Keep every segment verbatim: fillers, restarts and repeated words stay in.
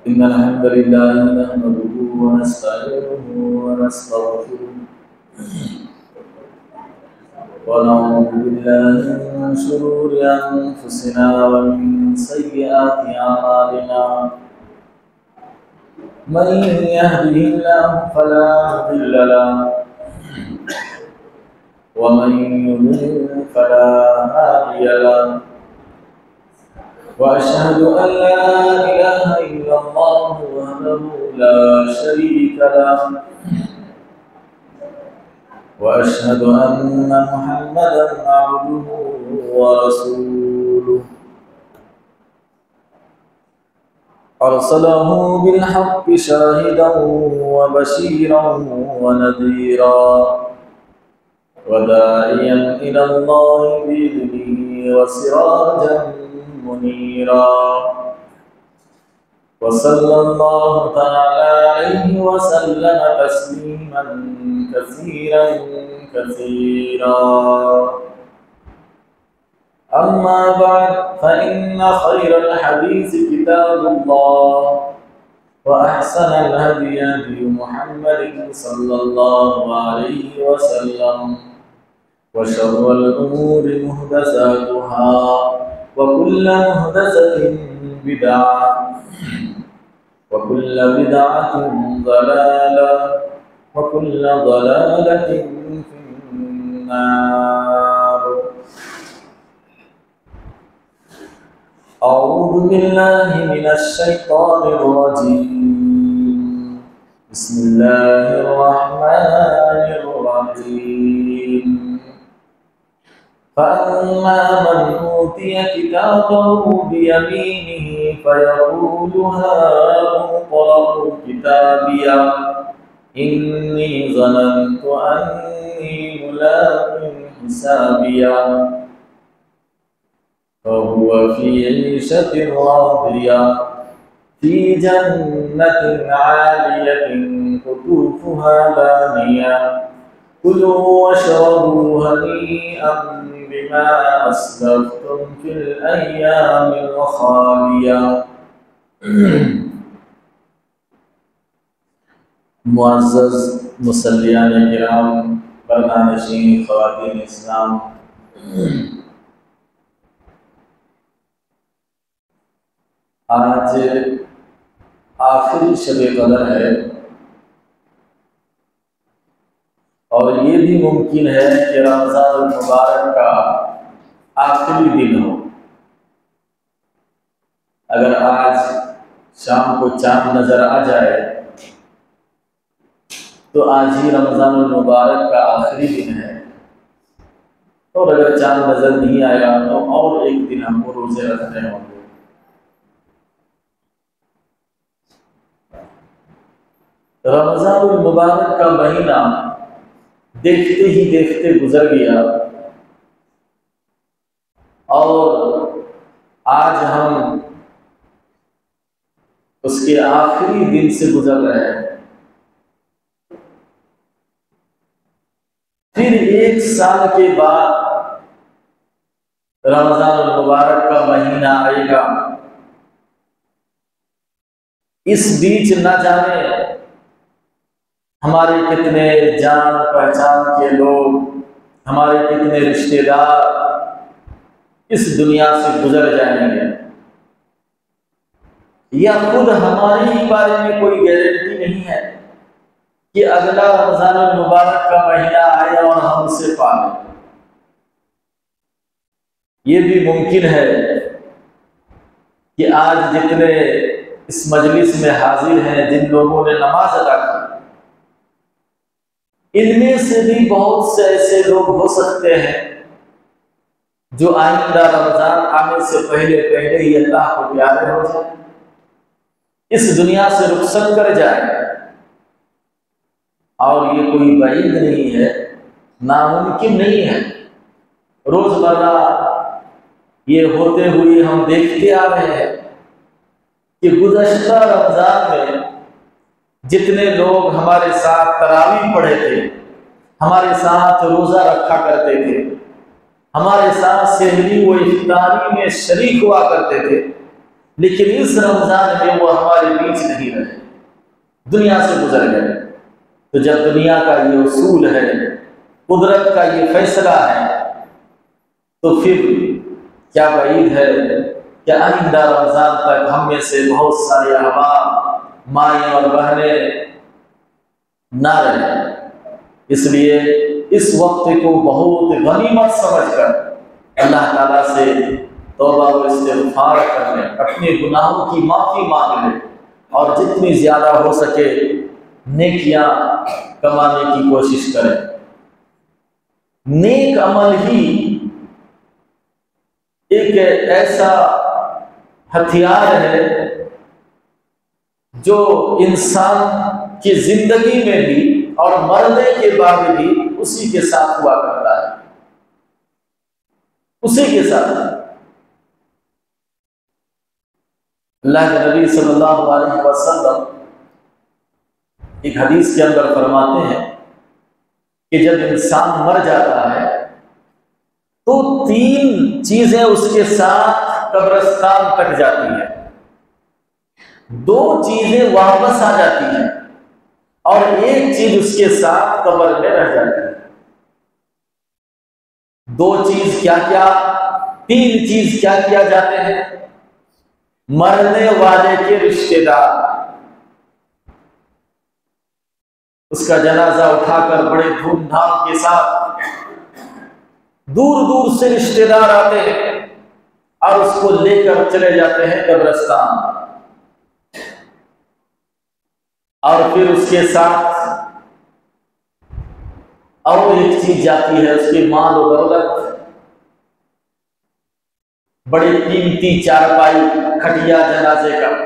إن الحمد لله نحمده ونستعينه ونستغفره ونعوذ بالله من شرور أنفسنا ومن سيئات أعمالنا من يهده الله فلا مضل له ومن يضلل فلا هادي له وأشهد أن لا إله إلا الله وحده لا شريك له وأشهد أن محمدا عبده ورسوله أرسله بالحق شاهدا وبشيرا ونذيرا وداعيا إلى الله بإذنه وسراجا منيرا وصلى الله تعالى عليه وسلم تسليما كثيرا كثيرا أما بعد فإن خير الحديث كتاب الله وأحسن الهدي هدي محمد صلى الله عليه وسلم وشر الأمور محدثاتها وكل محدثة بدعة وكل بدعة ضلالة وكل ضلالة في النار. أعوذ بالله من الشيطان الرجيم. بسم الله الرحمن الرحيم. فأما من أوتي كتابه بيمينه فيقول هاؤم اقرءوا كتابيه إني ظننت أني ملاق حسابيه فهو في عيشة راضية في جنة عالية قطوفها دانية كلوا واشربوا هنيئا بما أسلفتم في الأيام الخالية. मुअज़्ज़ज़ मुसल्लियान किराम, बरनानशीन, ख़वातीन इस्लाम, आज आखिरी शब क़दर है और ये भी मुमकिन है कि रमज़ान मुबारक का आखिरी दिन हो। अगर आज शाम को चाँद नज़र आ जाए तो आज ही रमज़ान मुबारक का आखिरी दिन है, और अगर चाँद नज़र नहीं आया तो और एक दिन हमको रोज़े रखने होंगे। रमज़ान मुबारक का महीना देखते ही देखते गुजर गया और आज हम उसके आखिरी दिन से गुजर रहे हैं। फिर एक साल के बाद रमज़ान मुबारक का महीना आएगा। इस बीच न जाने हमारे कितने जान पहचान के लोग, हमारे कितने रिश्तेदार इस दुनिया से गुजर जाएंगे, या खुद हमारे ही बारे में कोई गारंटी नहीं है कि अगला रमज़ान मुबारक का महीना आए और हम उसे पालें। ये भी मुमकिन है कि आज जितने इस मजलिस में हाजिर हैं, जिन लोगों ने नमाज अदा की, इनमें से भी बहुत से ऐसे लोग हो सकते हैं जो आइंदा रमज़ान आने से पहले पहले ही अल्लाह को प्यारे हो जाए, इस दुनिया से रुखसत कर जाए। और ये कोई बाइद नहीं है, नामुमकिन नहीं है। रोज़मर्रा ये होते हुए हम देखते आ रहे हैं कि गुज़श्ता रमज़ान में जितने लोग हमारे साथ तरावीह पढ़े थे, हमारे साथ रोज़ा रखा करते थे, हमारे साथ सहरी व इफ्तारी में शरीक हुआ करते थे, लेकिन इस रमज़ान में वो हमारे बीच दुनिया से गुजर गए। तो जब दुनिया का ये उसूल है, कुदरत का ये फैसला है, तो फिर क्या वईद है कि आइंदा रमज़ान तक हम में से बहुत सारे अहबाब, माएँ और बहनें ना रहे। इसलिए इस वक्त को बहुत गनीमत समझकर अल्लाह ताला से तौबा व इस्तिग़फ़ार करने, अपने गुनाहों की माफ़ी मांग ले और जितनी ज़्यादा हो सके नेकियां कमाने की कोशिश करें। नेक अमल ही एक ऐसा हथियार है जो इंसान की जिंदगी में भी और मरने के बाद भी उसी के साथ हुआ करता है, उसी के साथ। अल्लाह के नबी सल्लल्लाहु अलैहि वसल्लम एक हदीस के अंदर फरमाते हैं कि जब इंसान मर जाता है तो तीन चीजें उसके साथ कब्रिस्तान कट जाती हैं। दो चीजें वापस आ जाती हैं और एक चीज उसके साथ कब्र में रह जाती है। दो चीज क्या क्या, तीन चीज क्या किया जाते हैं? मरने वाले के रिश्तेदार, उसका जनाजा उठाकर बड़े धूमधाम के साथ दूर दूर से रिश्तेदार आते हैं और उसको लेकर चले जाते हैं कब्रिस्तान। और फिर उसके साथ और एक चीज जाती है, उसके माल और दौलत, बड़ी कीमती चारपाई, खटिया जनाजे का,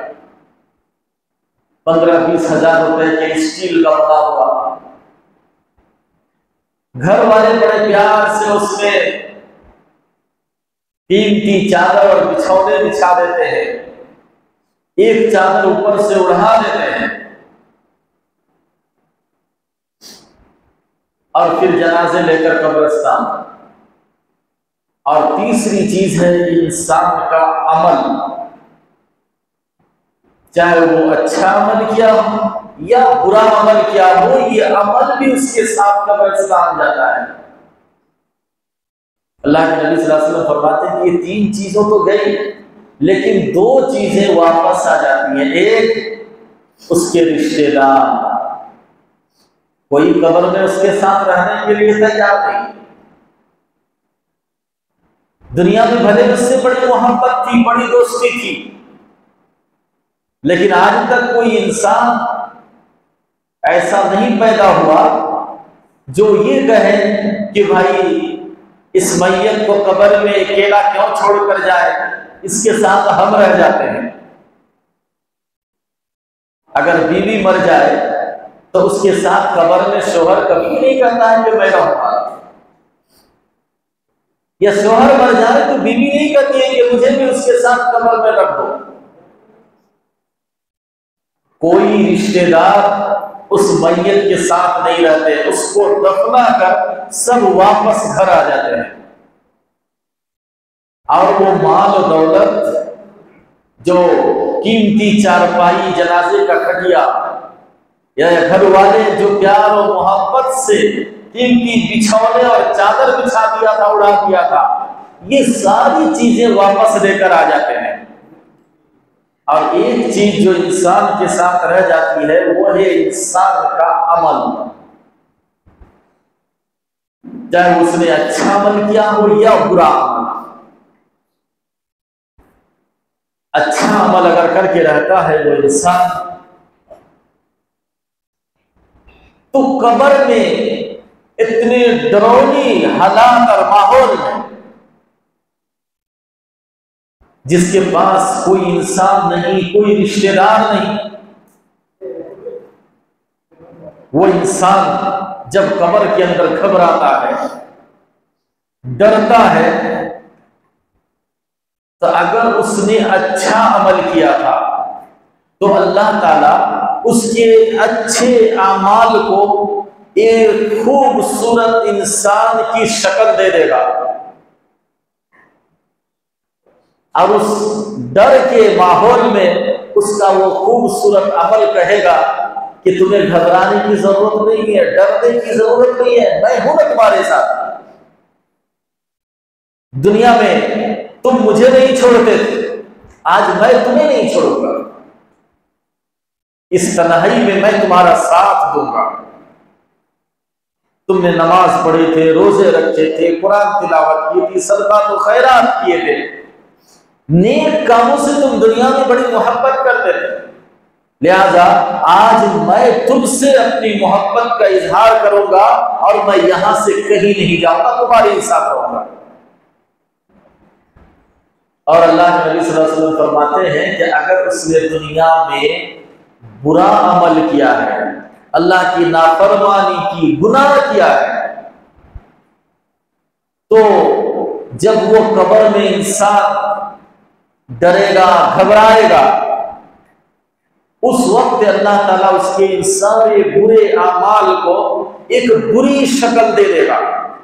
पंद्रह बीस हजार रुपए के स्टील का बना हुआ। घर वाले बड़े प्यार से उसमें कीमती चादर और बिछौने बिछा देते हैं, एक चादर ऊपर से उड़ा देते हैं और फिर जनाजे लेकर कब्रिस्तान। और तीसरी चीज है इंसान का अमल, चाहे वो अच्छा अमल किया हो या बुरा अमल किया हो, ये अमल भी उसके साथ कब्रिस्तान जाता है। अल्लाह के नबी सल्लल्लाहु अलैहि वसल्लम फरमाते हैं कि ये तीन चीजों तो गई, लेकिन दो चीजें वापस आ जाती हैं। एक, उसके रिश्तेदार, कोई कब्र में उसके साथ रहने के लिए तैयार नहीं। दुनिया में भले उससे बड़ी मोहब्बत थी, बड़ी दोस्ती थी, लेकिन आज तक कोई इंसान ऐसा नहीं पैदा हुआ जो ये कहे कि भाई इस मैयत को कब्र में अकेला क्यों छोड़कर जाए, इसके साथ हम रह जाते हैं। अगर बीवी मर जाए तो उसके साथ कब्र में शोहर कभी नहीं कहता है कि मैं रहूंगा, या शोहर मर जाए तो बीवी नहीं कहती है कि मुझे भी उसके साथ कब्र में रख दो। कोई रिश्तेदार उस मैयत के साथ नहीं रहते, उसको दफना कर सब वापस घर आ जाते हैं। और वो माल और दौलत, जो कीमती चारपाई, जनाजे का खटिया, या घर वाले जो प्यार और मोहब्बत से कीमती बिछौने और चादर बिछा दिया था, उड़ा दिया था, ये सारी चीजें वापस लेकर आ जाते हैं। और एक चीज जो इंसान के साथ रह जाती है वो है इंसान का अमल, चाहे उसने अच्छा अमल किया हो या बुरा अमल। अच्छा अमल अगर करके रहता है वो इंसान, तो कब्र में इतने डरावनी हालात और माहौल में जिसके पास कोई इंसान नहीं, कोई रिश्तेदार नहीं, वो इंसान जब कब्र के अंदर घबराता है, डरता है, तो अगर उसने अच्छा अमल किया था तो अल्लाह ताला उसके अच्छे अमाल को एक खूबसूरत इंसान की शक्ल दे देगा और उस डर के माहौल में उसका वो खूबसूरत अमल कहेगा कि तुम्हें घबराने की जरूरत नहीं है, डरने की जरूरत नहीं है, मैं हूं ना तुम्हारे साथ। दुनिया में तुम मुझे नहीं छोड़ते थे, आज मैं तुम्हें नहीं छोड़ूंगा। इस तन्हाई में मैं तुम्हारा साथ दूंगा। तुमने नमाज पढ़े थे, रोजे रखे थे, कुरान तिलावत की थी, सदका तो खैरात किए थे, नेक कामों से तुम दुनिया में बड़ी मोहब्बत करते थे। लिहाजा आज मैं तुमसे अपनी मोहब्बत का इजहार करूंगा और मैं यहां से कहीं नहीं जाऊंगा, तुम्हारे ही साथ रहूंगा। और अल्लाह के नबी सल्लल्लाहु अलैहि वसल्लम फरमाते हैं कि अगर उसने दुनिया में बुरा अमल किया है, अल्लाह की नाफरमानी की, गुनाह किया है, तो जब वो कब्र में इंसान डरेगा, घबराएगा, उस वक्त अल्लाह ताला उसके इन सारे बुरे अमाल को एक बुरी शक्ल दे देगा।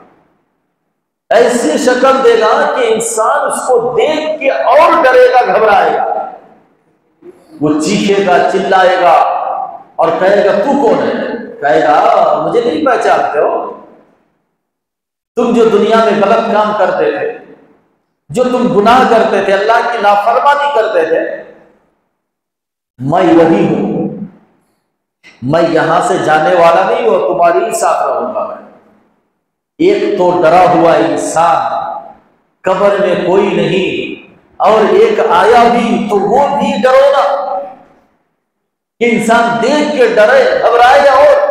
ऐसी शक्ल देगा कि इंसान उसको देख के और डरेगा, घबराएगा। वो चीखेगा, चिल्लाएगा और कहेगा तू कौन है? कहेगा मुझे नहीं पहचानते हो? तुम जो दुनिया में गलत काम करते थे, जो तुम गुनाह करते थे, अल्लाह की नाफरमानी करते थे, मैं वही हूं। मैं यहां से जाने वाला नहीं हूं, तुम्हारी ही साथ रहूंगा मैं। एक तो डरा हुआ इंसान, कब्र में कोई नहीं, और एक आया भी तो वो भी डरो ना, इंसान देख के डरे, घबराए। और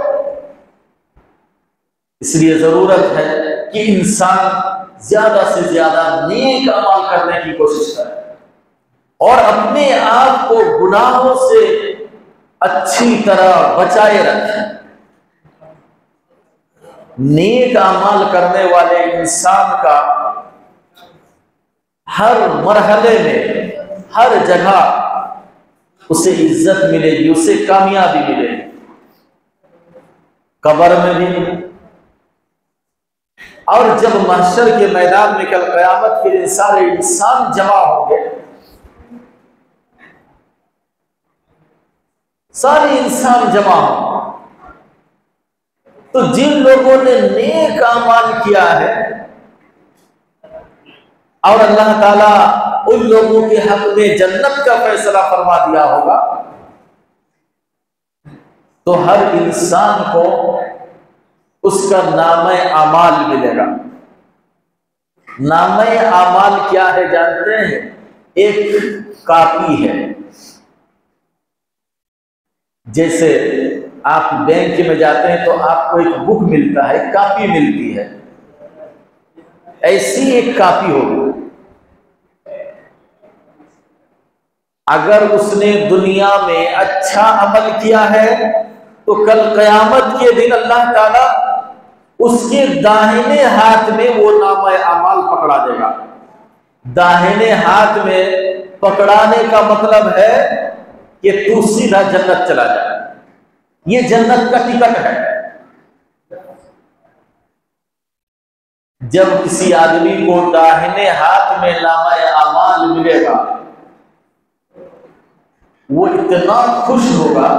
इसलिए जरूरत है कि इंसान ज्यादा से ज्यादा नेक अमल करने की कोशिश करे और अपने आप को गुनाहों से अच्छी तरह बचाए रखे। नेक अमल करने वाले इंसान का हर मरहले में, हर जगह उसे इज्जत मिलेगी, उसे कामयाबी मिलेगी, कब्र में भी। और जब महशर के मैदान में कल क़यामत के दिन सारे इंसान जमा होंगे, सारे इंसान जमा होंगे, तो जिन लोगों ने नेक अमाल किया है और अल्लाह ताला उन लोगों के हक में जन्नत का फैसला फरमा दिया होगा, तो हर इंसान को उसका नामे अमाल मिलेगा। नामे अमाल क्या है जानते हैं? एक कापी है। जैसे आप बैंक में जाते हैं तो आपको एक बुक मिलता है, कापी मिलती है, ऐसी एक कापी होगी। अगर उसने दुनिया में अच्छा अमल किया है तो कल क़यामत के दिन अल्लाह ताला उसके दाहिने हाथ में वो नामा अमाल पकड़ा देगा। दाहिने हाथ में पकड़ाने का मतलब है कि तू सीधा जन्नत चला जाए, ये जन्नत का टिकट है। जब किसी आदमी को दाहिने हाथ में नामा अमाल मिलेगा, वो इतना खुश होगा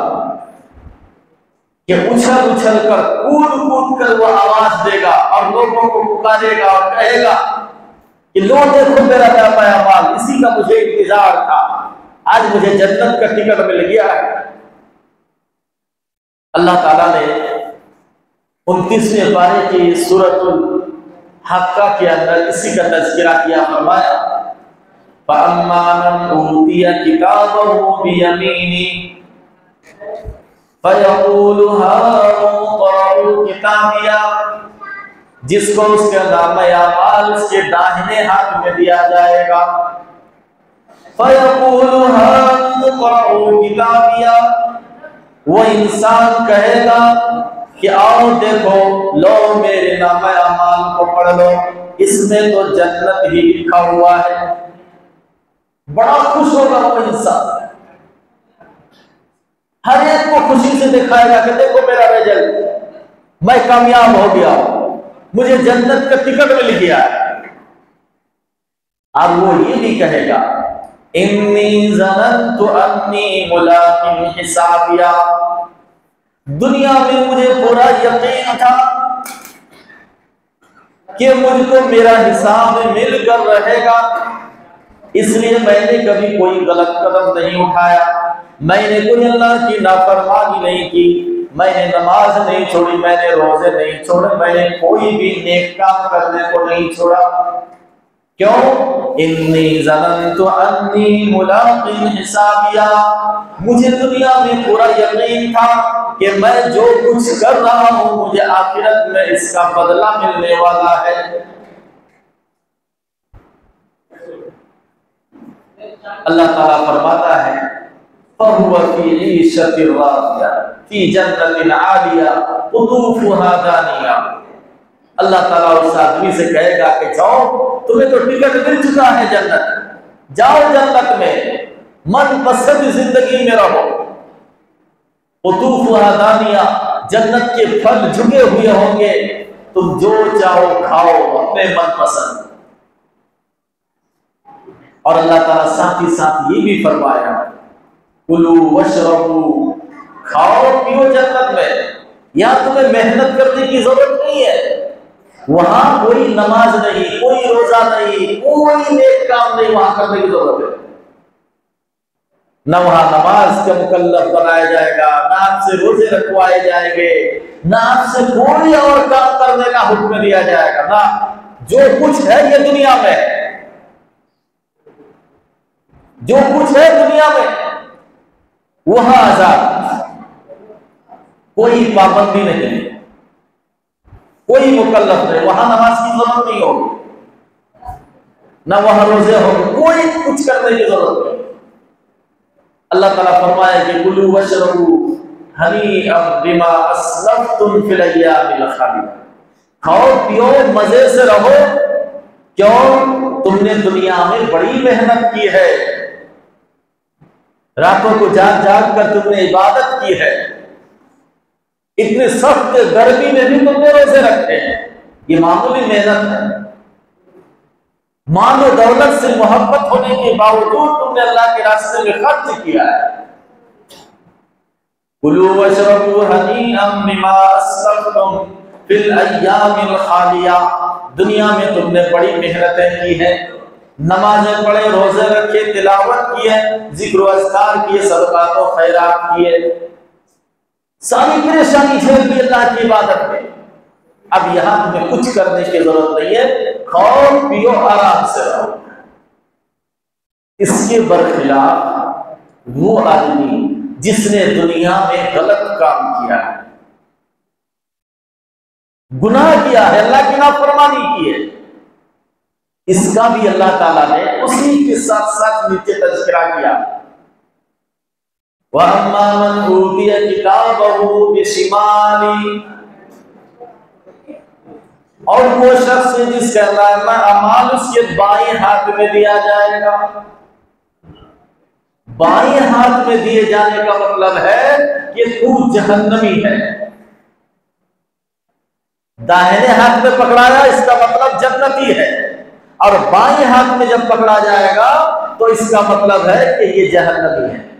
कि उछल उछल कर, कूद कूद कर वो आवाज देगा और लोगों को पुकारेगा और कहेगा कि लो देखो मेरा नामा अमाल, इसी का मुझे इंतजार था, आज मुझे जन्नत का टिकट मिल गया है। अल्लाह ताला ने उनतीसवें पारे की सूरतुल हक्का के अंदर इसी का तज़किरा किया, फरमाया फअम्मा मन ऊतिया किताबहु बियमीनी फयक़ूलु हाउमुक़्रऊ किताबिया, जिसको उसके नामा अमाल उसके दाहिने हाथ में दिया जाएगा। फयक़ूलु हाउमुक़्रऊ किताबिया, वो इंसान कहेगा कि आओ देखो, लो मेरे नामा अमाल को पढ़ लो, इसमें तो जन्नत ही लिखा हुआ है। बड़ा खुश होगा वो इंसान, हर एक को खुशी से दिखाएगा कि देखो मेरा रिजल्ट, मैं कामयाब हो गया, मुझे जन्नत का टिकट मिल गया। अब वो ये भी कहेगा इन्नी ज़नन्तु अन्नी मुलाक़िन हिसाबिया, दुनिया में मुझे पूरा यकीन था कि मुझको मेरा हिसाब मिलकर रहेगा, इसलिए मैंने कभी कोई गलत कदम नहीं उठाया, मैंने कोई अल्लाह की नाफरमानी नहीं की, मैंने नमाज नहीं छोड़ी, मैंने रोजे नहीं छोड़े, मैंने कोई भी नेक काम करने को नहीं छोड़ा। क्यों? इन्नी ज़ननतु अन्नी मुलाक़िन हिसाबिया, मुझे दुनिया में पूरा यकीन था कि मैं जो कुछ कर रहा हूं मुझे आखिरत में इसका बदला मिलने वाला है। अल्लाह ताला फरमाता है फहुवा फी ईशतिर रादिया फी जन्नतिन आलिया कुतूफुहा दानिया। अल्लाह ताला उस आदमी से कहेगा कि जाओ, तुम्हें तो टिकट मिल चुका है जन्नत, जाओ जन्नत में मनपसंद जिंदगी में रहो। कुतूफुहा दानिया, जन्नत के फल झुके हुए होंगे, तुम जो चाहो खाओ अपने मनपसंद। और अल्लाह ताला साथ ही साथ ये भी फरमाया कुलू वशरबू, खाओ पियो जन्नत में, यहां तुम्हें मेहनत करने की जरूरत नहीं है, वहां कोई नमाज नहीं, कोई रोजा नहीं, कोई नेक काम नहीं वहां करने की जरूरत है। न वहां नमाज का मुकल्लफ बनाया जाएगा, ना आपसे रोजे रखवाए जाएंगे, ना आपसे कोई और काम करने का हुक्म दिया जाएगा, ना जो कुछ है ये दुनिया में, जो कुछ है दुनिया में वहां आजाद, कोई पाबंदी नहीं, कोई मुकल्लफ नहीं, वहां नमाज की जरूरत नहीं होगी, ना वहां रोजे होंगे, कोई कुछ करने की जरूरत नहीं। अल्लाह ताला फरमाया कि कुलू वशरबू हनीअम बिमा अस्लफ्तुम फिल अय्यामिल खालिया, खाओ पियो मजे से रहो, क्यों? तुमने दुनिया में बड़ी मेहनत की है, रातों को जाग जाग कर तुमने इबादत की है, इतने सख्त गर्मी में भी तुमने रोजे रखे हैं, ये मामूली मेहनत है। मानो दौलत से मोहब्बत होने के बावजूद तुमने अल्लाह के रास्ते में खर्च किया है। कुलू वशरबू हनीअम बिमा अस्लफ्तुम फिल अय्यामिल खालिया, दुनिया में तुमने बड़ी मेहनतें की हैं, नमाजें पढ़े, रोजे रखे, तिलावत किए, जिक्र अस्कार किए, सदकात और खैरात किए, सारी परेशानी झेल ली अल्लाह की इबादत में। अब यहां तुम्हें कुछ करने की जरूरत नहीं है, खाओ पियो आराम से रहो। इसके बरखिलाफ वो आदमी जिसने दुनिया में गलत काम किया है, गुनाह किया है, अल्लाह की नाफरमानी की है, इसका भी अल्लाह ताला ने उसी के साथ साथ नीचे तज़किरा किया। व अम्मा मन ऊतिया किताबहू बिशिमाली, और वो शख्स जिसका नामा अमाल उसके बाएं हाथ में दिया जाएगा। बाएं हाथ में दिए जाने का मतलब है कि तू जहन्नमी है, दाहिने हाथ में पकड़ाया इसका मतलब जन्नती है, और बाएं हाथ में जब पकड़ा जाएगा तो इसका मतलब है कि ये जहन्नमी है।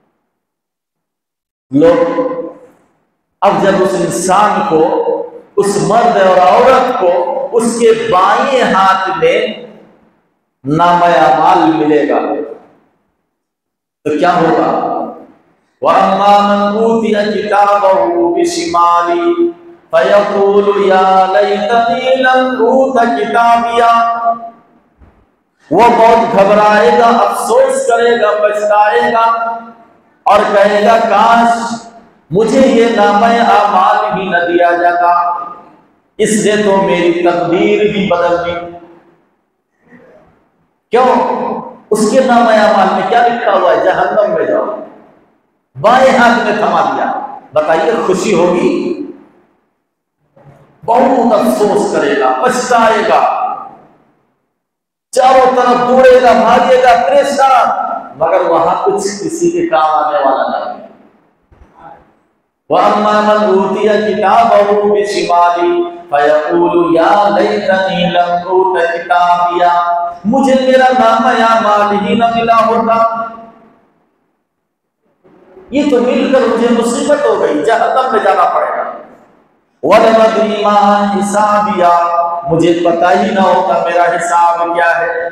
लोग अब जब उस इंसान को, उस मर्द और औरत को उसके बाएं हाथ में नाम-ए-अमाल मिलेगा तो क्या होगा? वअम्मा मन ऊतिया किताबहू बिशिमाली फयक़ूलु या लैतनी लम ऊत किताबिया, वो बहुत घबराएगा, अफसोस करेगा, पछताएगा और कहेगा काश मुझे ये नाम-ए-अमाल ही न दिया जाता, इसने तो मेरी तकदीर ही बदल दी। क्यों? उसके नाम-ए-अमाल में क्या लिखा हुआ है? जहन्नम में जाओ, बाएं हाथ में थमा दिया। बताइए खुशी होगी? बहुत अफसोस करेगा, पछताएगा, चारों तरफ दौड़ेगा, भागेगा, परेशान, मगर वहां कुछ किसी के काम आने वाला नहीं। वअम्मा मन ऊतिया किताबहू बिशिमाली फयक़ूलु या लैतनी लम ऊत किताबिया, मुझे मेरा नाम-ए-अमाल ही न मिला होता। ये तो मिलकर मुझे मुसीबत हो गई, जहन्नम में जाना पड़ेगा। वलमदरी मा हिसाबिया, मुझे पता ही ना होता मेरा हिसाब क्या है।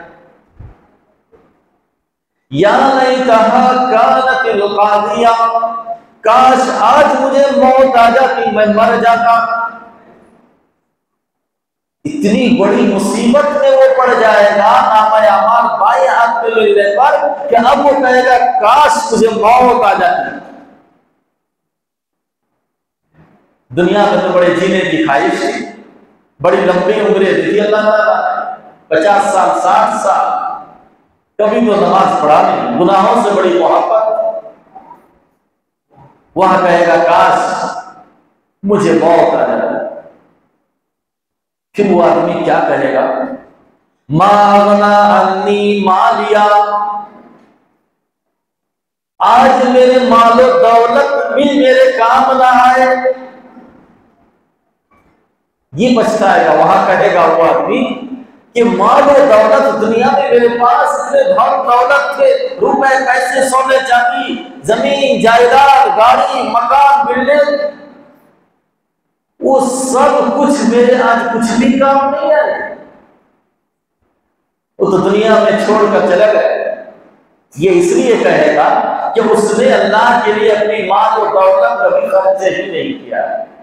या लैतहा कानतिल कादिया, काश आज मुझे मौत आ जाती, मैं मर जाता। इतनी बड़ी मुसीबत में वो पड़ जाएगा नामा अमाल बाएं हाथ में मिलने पर कि अब वो कहेगा काश मुझे मौत आ जाती। दुनिया में तो बड़े जीने की ख्वाहिश थी, बड़ी लंबी उम्रें दी थी अल्लाह ताला, पचास साल साठ साल, कभी तो नमाज पढ़ा नहीं, गुनाहों से बड़ी मोहब्बत। वह कहेगा काश मुझे मौत आ जाती। फिर वो आदमी क्या कहेगा, मागना अन्नी मालिया, आज मेरे मालो दौलत भी मेरे काम ना आए। ये पछताएगा, वहां कहेगा वो आदमी कि मालो दौलत दुनिया में मेरे पास इतने धन दौलत थे, रुपए पैसे सोने चांदी जमीन जायदाद गाड़ी मकान बिल्डिंग, वो सब कुछ मेरे आज कुछ भी काम नहीं आए। वो तो दुनिया में छोड़कर चले गए। ये इसलिए कहेगा कि उसने अल्लाह के लिए अपनी माल और दौलत कभी खर्च ही नहीं किया।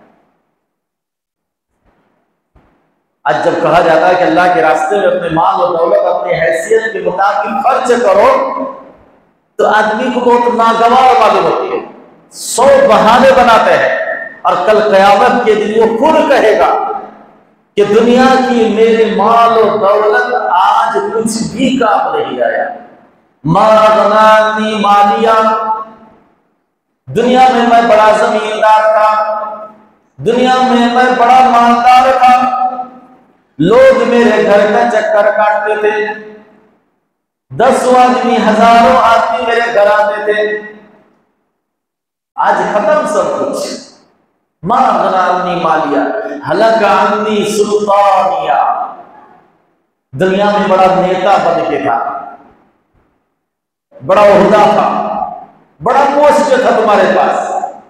आज जब कहा जाता है कि अल्लाह के रास्ते में अपने माल और दौलत अपनी हैसियत के मुताबिक खर्च करो, तो आदमी को बहुत नागवार मालूम होती है, सौ बहाने बनाते हैं, और कल कयामत के दिन वो खुद कहेगा कि दुनिया की मेरे माल और दौलत आज कुछ भी काम नहीं आया। मागनानी मालिया, दुनिया में मैं बड़ा जमींदार था, दुनिया में मैं बड़ा मालदार था, लोग मेरे घर का चक्कर काटते थे, दसों आदमी हजारों आदमी मेरे घर आते थे। आज खत्म सब कुछ। मागनानी मालिया हलकानी सुल्तानिया, दुनिया में बड़ा नेता बन के था, बड़ा ओहदा था, बड़ा पोस्ट था तुम्हारे पास,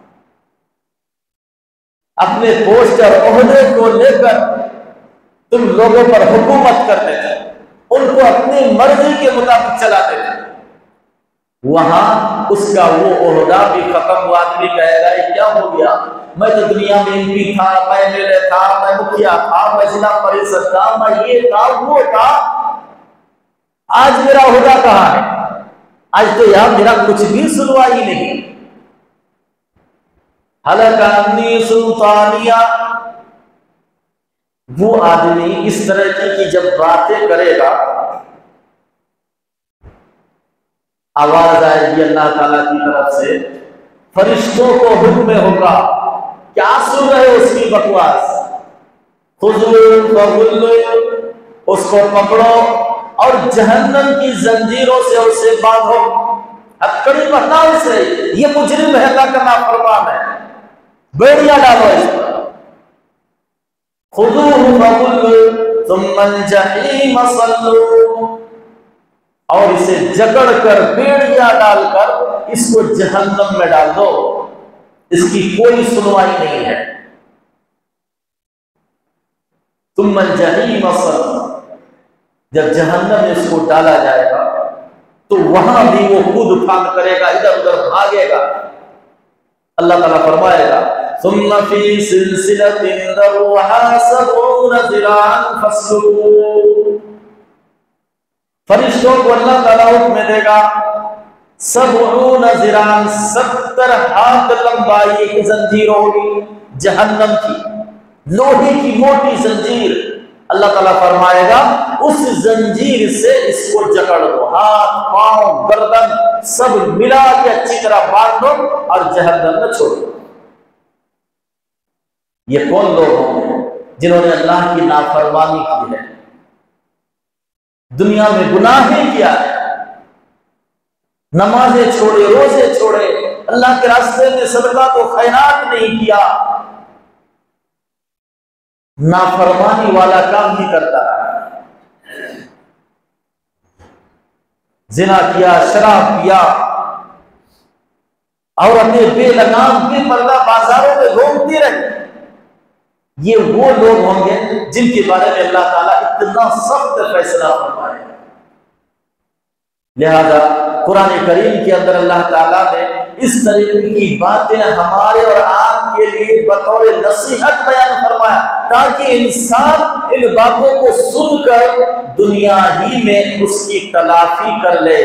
अपने पोस्ट और ओहदे को लेकर तुम लोगों पर हुकूमत करते थे, उनको अपनी मर्जी के मुताबिक चलाते थे। वहां उसका वो ओहदा भी खत्म हुआ। आदमी कहेगा ये क्या हो गया, मैं तो दुनिया में एमपी था, मैं एमएलए था, मैं मुखिया था, मैं जिला परिषद था, मैं ये था वो था, आज मेरा ओहदा कहां है? आज तो यहां मेरा कुछ भी सुनवाई नहीं। हलकानी सुल्तानिया, वो आदमी इस तरह की कि जब बातें करेगा आवाज आएगी अल्लाह ताला की तरफ से, फरिश्तों को हुक्म होगा, क्या सुन रहे हो उसकी बकवास, खुजूर फगुल्लू, उसको पकड़ो और जहन्नम की जंजीरों से उसे बांधो, हथकड़ी पहना उसे, ये मुजरिम है, अल्लाह का नाफरमान है, बेड़िया डालो इस पर। खुजूर फगुल्लू सुम्मल जहीम सल्लू, और इसे जकड़ कर बेड़िया डालकर इसको जहन्नम में डाल दो, इसकी कोई सुनवाई नहीं है। सुम्मल जहीम सल्लू, जब जहन्नम में इसको डाला जाएगा तो वहां भी वो कूद फांद करेगा, इधर उधर भागेगा। अल्लाह ताला फरमाएगा सुम्मा फी सिलसिलतिन दरुहा सबऊना ज़िराअन फस्लुकू, फरिश्तों को अल्लाह ताला हुक्म देगा, सबऊना ज़िराअन, सत्तर हाथ लंबाई एक जंजीर होगी जहन्नम की, लोहे की मोटी जंजीर। अल्लाह ताला फरमाएगा उस जंजीर से इसको जकड़ दो, हाथ पांव गर्दन सब मिला के अच्छी तरह बांध दो और जहन्नम में छोड़ दो। ये कौन लोग होंगे जिन्होंने अल्लाह की नाफरमानी की है, दुनिया में गुनाहें किया है, नमाजें छोड़े, रोजे छोड़े, अल्लाह के रास्ते में सदका तो खैरात नहीं किया, नाफरमानी वाला काम ही करता रहा, जिना किया, शराब पिया, और अपने बेलगाम बेपर्दा बाजारों में घूमते रहे। ये वो लोग होंगे जिनके बारे में अल्लाह ताला इतना सख्त फैसला फरमाए। लिहाजा कुरान करीम के अंदर अल्लाह ताला ने इस तरीके की बातें हमारे और आपके लिए बतौर नसीहत बयान फरमाया, ताकि इंसान इन बातों को सुनकर दुनिया ही में उसकी तलाफी कर ले,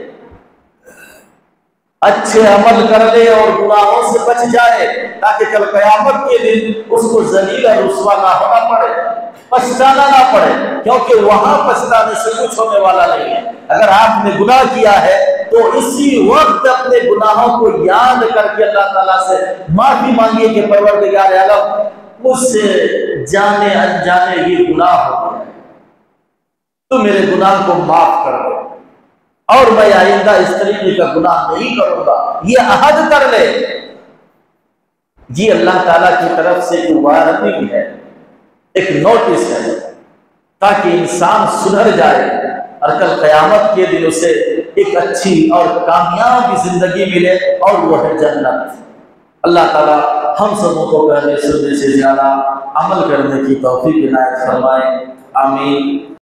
अच्छे अमल कर ले और गुनाहों से बच जाए, ताकि कल कयामत के दिन उसको जलील और रुस्वा ना होना पड़े, पछताना ना पड़े, क्योंकि वहां पछताने से कुछ होने वाला नहीं है। अगर आपने गुनाह किया है तो इसी वक्त अपने गुनाहों को याद करके अल्लाह ताला से माफी मांगिए कि परवरदिगार आलम, मुझसे जाने अनजाने ये गुनाह हो गया, तो मेरे गुनाह को माफ कर दो और मैं आइंदा इस तरीके का गुनाह नहीं करूंगा, ये अहद कर ले। ये अल्लाह ताला की तरफ से एक वार्निंग है, एक नोटिस है, ताकि इंसान सुधर जाए और कल कयामत के दिन उसे एक अच्छी और कामयाब जिंदगी मिले और वो है जन्नत। अल्लाह ताला हम सबों को कहने सुनने से ज्यादा अमल करने की तौफीक इनायत फरमाए। आमीन।